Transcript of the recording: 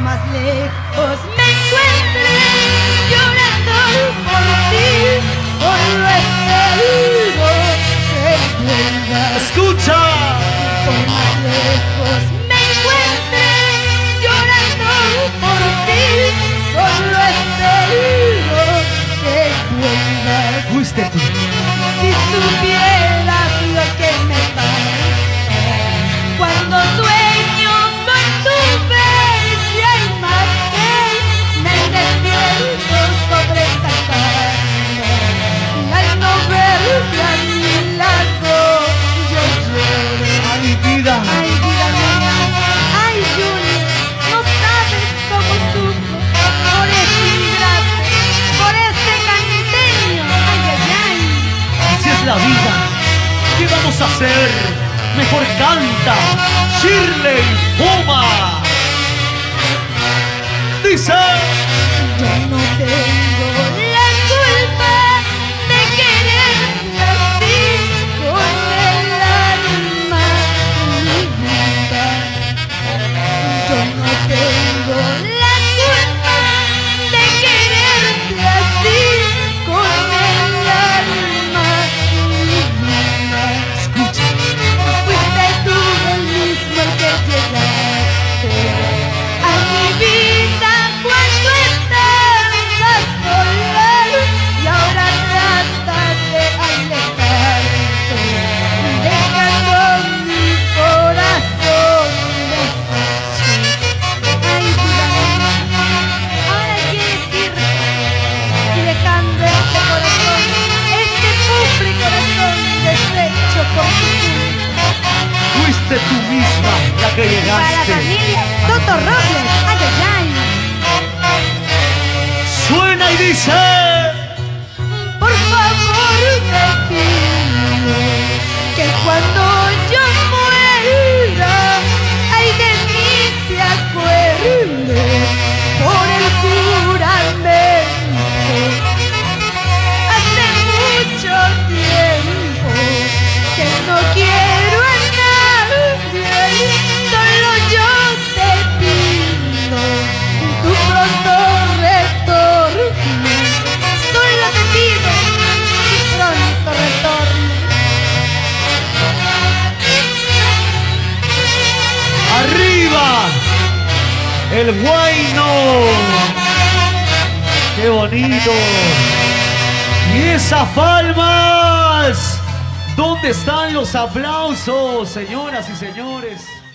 más lejos me encuentre llorando por ti, solo espero que vuelvas. ¡Escucha! Por más lejos me encuentre llorando por ti, solo espero que vuelvas. Fuiste tú. Si supieras lo que me pasa cuando sueño con tu bella imagen, me despierto sobresaltado y al no verte a mi lado yo lloro. ¡Ay, vida! Ay, vida mía, ay, Junior, no sabes cómo sufro por ese ingrato, por ese canteño. Ay, ay, ay. Así es la vida. ¿Qué vamos a hacer? Mejor canta, Shirley Puma. Dice: Yo no tengo la culpa de quererte así, con el alma, mi vida. Yo no tengo la culpa de quererte así, con el alma, mi vida. escucha. Fuiste tú el mismo el que llegaste a mi vida cuando estaba sola y ahora tratas de alejarte, dejando mi corazón deshecho. Ay, vida mía, ahora quieres irte y dejando este corazón, este pobre corazón deshecho por tu culpa. Fuiste tú misma la que Para la llegaste. familia Soto Robles, ay, ay, ay. Suena y dice: Por favor te pido que cuando yo muera, ay de mí te acuerdes por el juramento. Hace mucho tiempo que no quiero a nadie, solo yo te pido tu pronto retorno. Solo te pido tu pronto retorno. ¡Arriba! ¡El Huayno! ¡Qué bonito! ¡Y esas palmas! ¿Dónde están los aplausos, señoras y señores?